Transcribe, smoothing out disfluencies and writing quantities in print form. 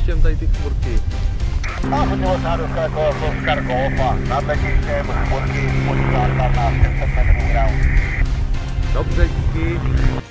letištěm tady ty chmurky? A hodilo se do Oscar Golf a nad letištěm chmurky podívat tam na 700 metrů ground. Dobře, díky.